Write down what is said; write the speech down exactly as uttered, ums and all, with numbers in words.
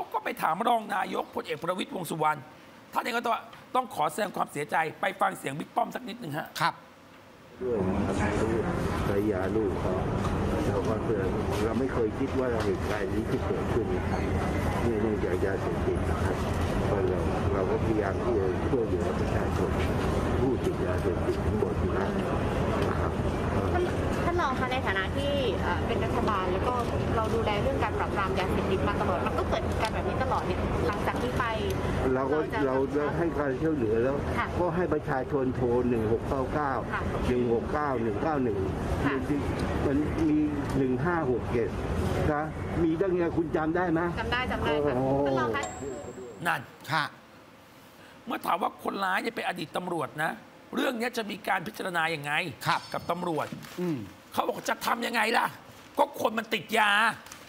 ก็ไปถามรองนายกพลเอกประวิตรวงษ์สุวรรณท่านเองก็ต้องขอแสดงความเสียใจไปฟังเสียงบิ๊กป้อมสักนิดหนึ่งฮะครับด้วยภรรยาลูกเขาเราก็เตือนเราไม่เคยคิดว่าเหตุการณ์นี้ที่เกิดขึ้นนะครับเนื่องจากยาเสพติดนะครับเราเราก็พยายามที่จะช่วยเหลือประชาชนผู้ติดยาเสพติดทั้งหมดนะครับท่านรองคะในฐานะที่เป็นรัฐบาลแล้วก็เราดูแลเรื่องการปราบปรามยาเสพติดมาตลอดมันก็เกิดการแบบนี้ตลอดเนี่ยหลังจากนี้ไปเราก็เราให้การช่วยเหลือแล้วก็ให้ประชาชนโทรหนึ่งหกเก้าเก้า หนึ่งหกเก้า หนึ่งเก้าหนึ่งมันมีหนึ่งห้าหกเจ็ดนะมีตั้งไงคุณจำได้ไหมจำได้จำได้ค่ะท่านรองคะนั่นค่ะเมื่อถามว่าคนร้ายเนี่ยเป็นอดีตตำรวจนะเรื่องนี้จะมีการพิจารณาอย่างไงกับตำรวจเขาบอกจะทำยังไงล่ะก็คนมันติดยา